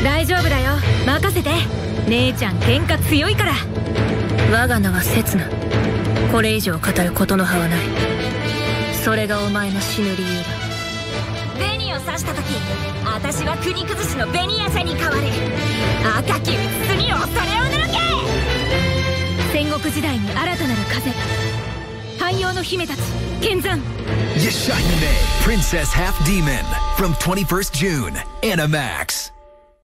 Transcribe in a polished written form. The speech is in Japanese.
大丈夫だよ、任せて。姉ちゃん喧嘩強いから。 我が名は刹那。これ以上語ることの葉はない。それがお前の死ぬ理由だ。 紅を刺した時、私は国崩しの紅夜叉に変わる。赤きうつつに恐れをぬけ。戦国時代に新たなる風。汎用の姫たち見参。 Yashahime Princess Half Demon from 21st June Animax.